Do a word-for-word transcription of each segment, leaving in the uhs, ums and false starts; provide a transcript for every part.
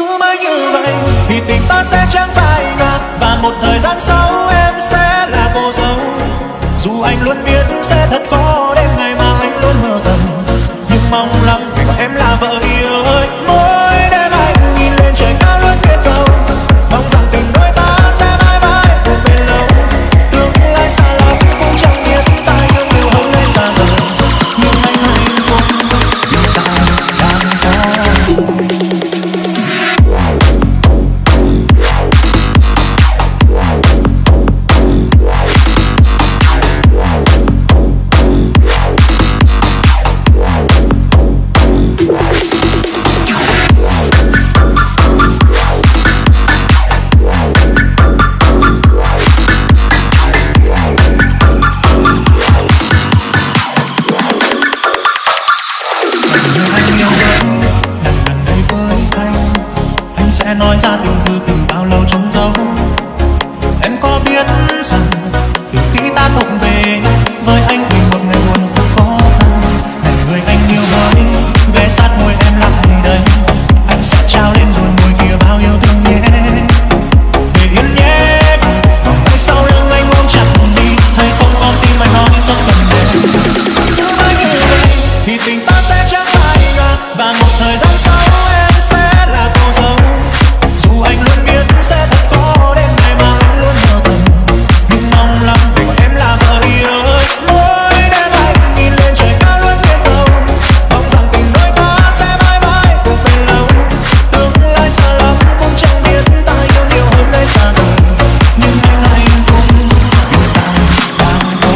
cứ mãi như vậy thì tình ta sẽ chẳng phai nhạt, và một thời gian sau em sẽ là cô dâu. Dù anh luôn biết sẽ thật khó đêm ngày mà anh luôn mơ thầm, nhưng mong lắm có em là vợ yêu ơi. Mỗi đêm anh nhìn lên trời cao luôn tuyệt vời, mong rằng tình đôi ta sẽ mãi mãi cùng bên lâu. Tương lai xa lắm cũng chẳng biết ta yêu nhiều hơn hay xa rời, nhưng anh hạnh phúc vì ta đang có. Sẽ nói ra từng từ từ bao lâu trống giấu. Em có biết rằng từ khi ta thuộc về với anh thì một ngày buồn thật khó khăn. Này người anh yêu hỡi, ghé sát môi em lại đây, anh sẽ trao lên đôi môi kia bao yêu thương nhé. Để yên nhé, vòng tay sau lưng anh ôm chặt đi, thấy không con tim anh nói rất cần em. Cứ mãi như vậy thì tình ta sẽ chẳng phai nhạt, và một thời gian sau em sẽ là cô dâu. Dù anh luôn biết sẽ thật khó đêm ngày mà anh luôn mơ thầm, nhưng mong lắm để có em là vợ yêu ơi. Mỗi đêm anh nhìn lên trời cao luôn tuyệt vời, mong rằng tình đôi ta sẽ mãi mãi cùng bên lâu. Tương lai xa lắm cũng chẳng biết ta yêu nhiều hơn hay xa rời, nhưng anh hạnh phúc vì ta đang có.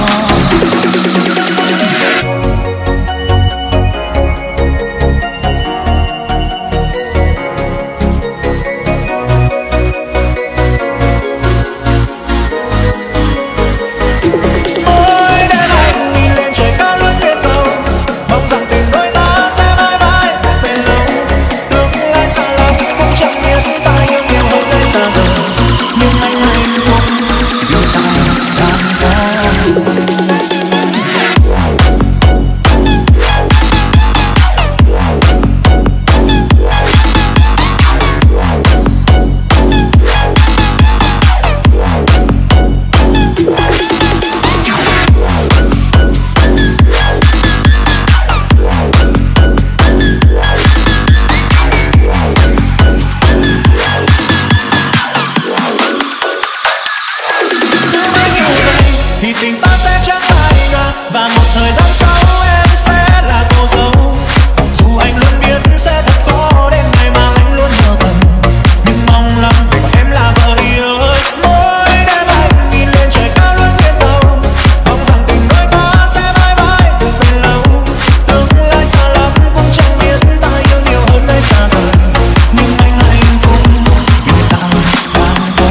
Thì tình ta sẽ chẳng phai nhạt, và một thời gian sau em sẽ là cô dâu. Dù anh luôn biết sẽ thật khó đêm ngày mà anh luôn mơ thầm, nhưng mong lắm để có em là vợ yêu ơi. Mỗi đêm anh nhìn lên trời cao luôn tuyệt vời, mong rằng tình đôi ta sẽ mãi mãi cùng bên lâu. Tương lai xa lắm cũng chẳng biết ta yêu nhiều hơn hay xa rời, nhưng anh hạnh phúc vì ta đang có.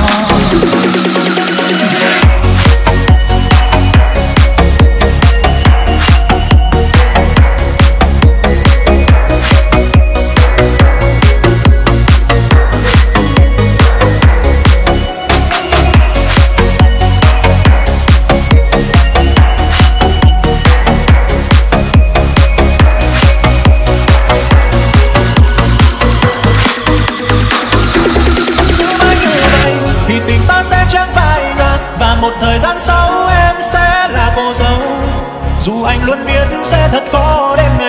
Thì tình ta sẽ chẳng phai nhạt, và một thời gian sau em sẽ là cô dâu. Dù anh luôn biết sẽ thật khó đêm